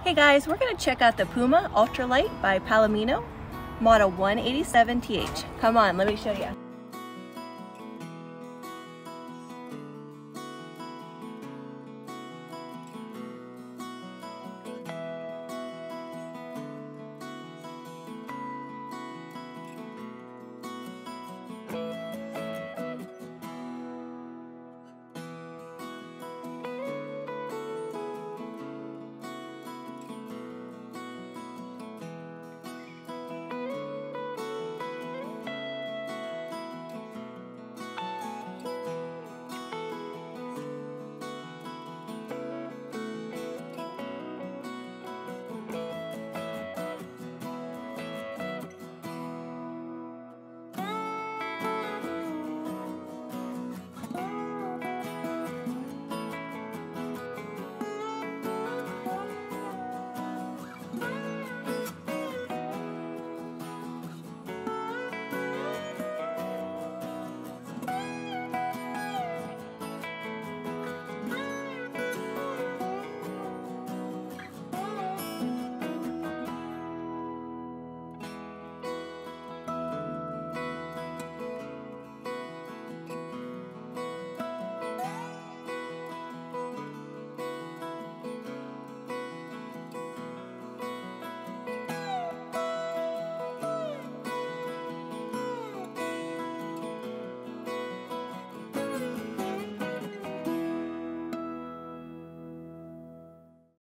Hey guys, we're going to check out the Puma Ultralight by Palomino, model 187TH. Come on, let me show you.